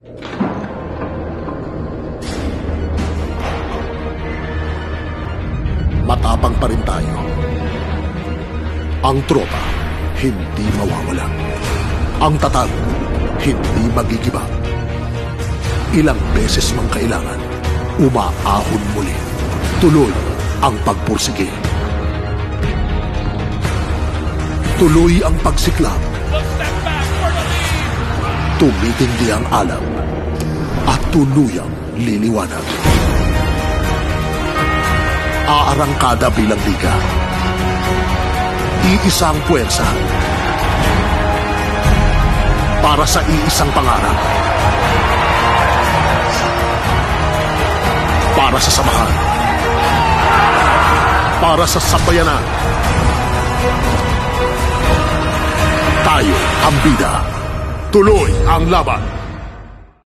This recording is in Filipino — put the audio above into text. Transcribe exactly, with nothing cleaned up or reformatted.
Matapang pa rin tayo. Ang tropa, hindi mawawala. Ang tatag, hindi magigiba. Ilang beses mang kailangan, umaahon muli. Tuloy ang pagpursige. Tuloy ang pagsiklab. Tumitindi ang alam at tuluyang liliwanag. Aarangkada bilang liga. Iisang puwersa para sa iisang pangarap. Para sa samahan. Para sa sambayanan. Tayo ang bida. Tuloy ang laban.